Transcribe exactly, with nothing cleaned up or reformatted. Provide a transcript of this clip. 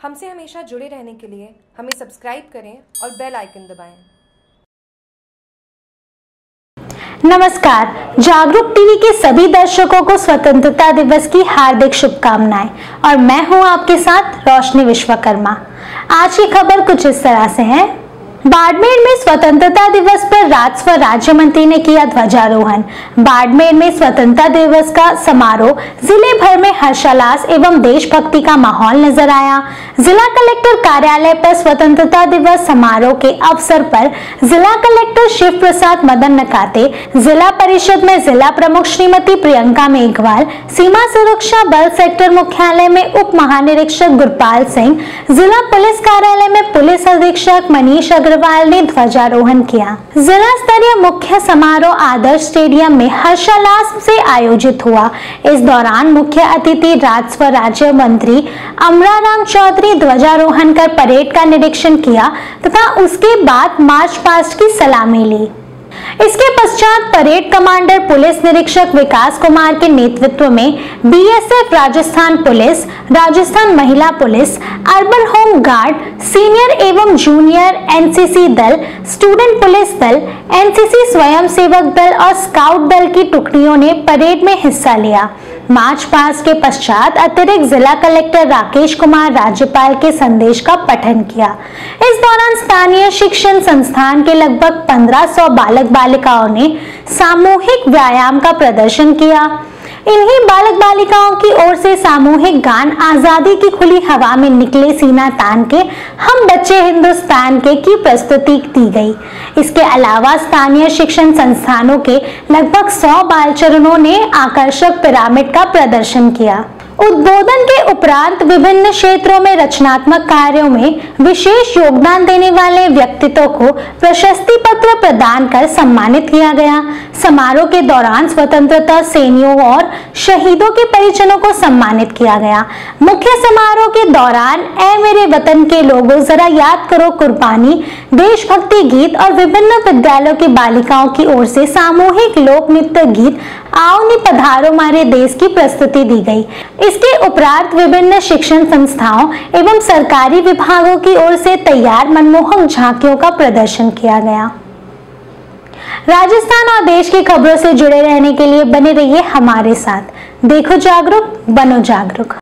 हमसे हमेशा जुड़े रहने के लिए हमें सब्सक्राइब करें और बेल आइकन दबाएं। नमस्कार, जागरूक टीवी के सभी दर्शकों को स्वतंत्रता दिवस की हार्दिक शुभकामनाएं और मैं हूं आपके साथ रोशनी विश्वकर्मा। आज की खबर कुछ इस तरह से है। बाड़मेर में स्वतंत्रता दिवस पर राजस्व राज्य मंत्री ने किया ध्वजारोहण। बाड़मेर में स्वतंत्रता दिवस का समारोह जिले भर में हर्षोल्लास एवं देशभक्ति का माहौल नजर आया। जिला कलेक्टर कार्यालय पर स्वतंत्रता दिवस समारोह के अवसर पर जिला कलेक्टर शिव प्रसाद मदन नकाते, जिला परिषद में जिला प्रमुख श्रीमती प्रियंका मेघवाल, सीमा सुरक्षा बल सेक्टर मुख्यालय में उप महानिरीक्षक गुरपाल सिंह, जिला पुलिस कार्यालय में पुलिस अधीक्षक मनीष अग्रवाल ने ध्वजारोहण किया। जिला स्तरीय मुख्य समारोह आदर्श स्टेडियम में हर्षोल्लास से आयोजित हुआ। इस दौरान मुख्य अतिथि राजस्व राज्य मंत्री अमराराम चौधरी ध्वजारोहण कर परेड का निरीक्षण किया तथा उसके बाद मार्च पास्ट की सलामी ली। इसके पश्चात परेड कमांडर पुलिस निरीक्षक विकास कुमार के नेतृत्व में बीएसएफ, राजस्थान पुलिस, राजस्थान महिला police, urban home guard, senior एवं जूनियर एनसीसी दल, स्टूडेंट पुलिस दल, एनसीसी स्वयंसेवक दल और स्काउट दल की टुकड़ियों ने परेड में हिस्सा लिया। मार्च पास्ट के पश्चात अतिरिक्त जिला कलेक्टर राकेश कुमार राज्यपाल के संदेश का पठन किया। इस दौरान स्थानीय शिक्षण संस्थान के लगभग पंद्रह सौ बालक बालिकाओं ने सामूहिक व्यायाम का प्रदर्शन किया। इन्हीं बालक बालिकाओं की ओर से सामूहिक गान आजादी की खुली हवा में निकले सीना तान के हम बच्चे हिंदुस्तान के की प्रस्तुति दी गई। इसके अलावा स्थानीय शिक्षण संस्थानों के लगभग सौ बालचरणों ने आकर्षक पिरामिड का प्रदर्शन किया। उद्बोधन के उपरांत विभिन्न क्षेत्रों में रचनात्मक कार्यों में विशेष योगदान देने वाले व्यक्तित्वों को प्रशस्ति पत्र प्रदान कर सम्मानित किया गया। समारोह के दौरान स्वतंत्रता सेनानियों और शहीदों के परिजनों को सम्मानित किया गया। मुख्य समारोह के दौरान ऐ मेरे वतन के लोगों जरा याद करो कुर्बानी, देशभक्ति गीत और विभिन्न विद्यालयों की बालिकाओं की ओर से सामूहिक लोक नृत्य गीत आओ नी पधारो मारे देश की प्रस्तुति दी गई। इसके उपरांत विभिन्न शिक्षण संस्थाओं एवं सरकारी विभागों की ओर से तैयार मनमोहक झांकियों का प्रदर्शन किया गया। राजस्थान और देश की खबरों से जुड़े रहने के लिए बने रहिए हमारे साथ। देखो जागरूक, बनो जागरूक।